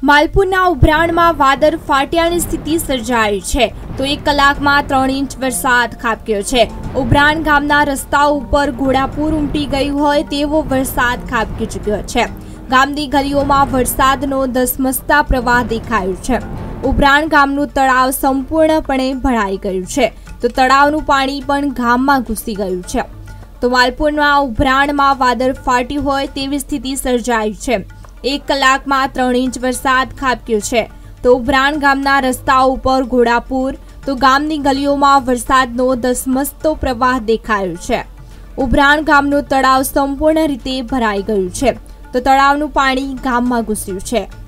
માલપુરના ઉભરાણમાં વાદળ ફાટ્યાની સ્થિતિ સર્જાઈ છે તો 1 કલાકમાં 3 ઇંચ વરસાદ ખાબક્યો છે। ઉભરાણ ગામના રસ્તાઓ ઉપર ઘોડાપૂર ઉમટી ગયું હોય તેવો વરસાદ ખાબકી ચૂક્યો છે। ગામની ગલીઓમાં વરસાદનો ધસમસતા પ્રવાહ દેખાયો છે। ઉભરાણ ગામનું તળાવ સંપૂર્ણપણે ભરાઈ ગયું છે તો તળાવનું પાણી પણ ગામમાં ઘૂસી ગયું છે। તો માલપુરના ઉભરાણમાં વાદળ ફાટ્યું હોય તેવી સ્થિતિ સર્જાઈ છે। 1 કલાકમાં 3 ઇંચ વરસાદ ખાબક્યો છે તો ઉભરાણ ગામના રસ્તાઓ ઉપર ઘોડાપૂર તો ગામની ગલીઓમાં વરસાદનો ધસમસતો પ્રવાહ દેખાયો છે। ઉભરાણ ગામનું તળાવ સંપૂર્ણ રીતે ભરાઈ ગયું છે તો તળાવનું પાણી ગામમાં ઘૂસ્યું છે।